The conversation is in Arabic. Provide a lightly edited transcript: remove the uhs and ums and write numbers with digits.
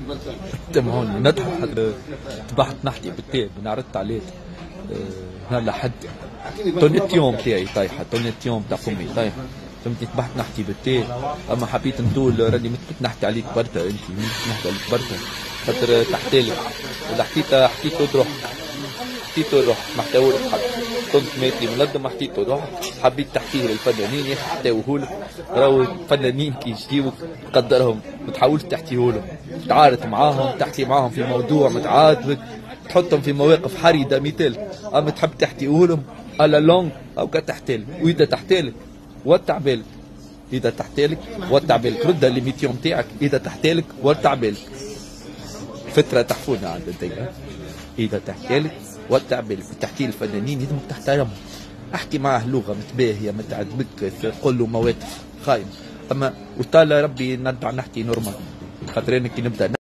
تمام نضحك طبحت نحكي بالتاب عرضت عليه هلا حد تونيتيوم تاعي طايحه تونيتيوم تاع فمي طايحه فهمتني طبحت نحكي بالتاب اما حبيت نطول راني مت نحكي عليك برتا انت مت نحكي عليك برتا خاطر تحتالك ولا حكيته تروح حكيته روح محتوى كنت ماتلي منظم حكيته روح حبيت تحكيه للفنانين يا اخي حتاوهولك راهو الفنانين كي يجيوك تقدرهم ما تحاولش تحكيهولهم تعارض معاهم تحكي معاهم في موضوع متعاتبك تحطهم في مواقف حرجه مثال اما تحب تحكيهولهم على لونج او كتحتالك واذا تحتالك وتع بالك اذا تحتالك وتع بالك رد الليميتيوم تاعك اذا تحتالك وتع بالك فتره تحفونا عند الدنيا اذا تحتالك وتع بالك تحكي الفنانين لازمك تحترمهم احكي معاه لغه متباهيه ما تعجبك قول له مواقف خايب اما وطال ربي نرجع نحكي نورمال خاطر انا كي نبدا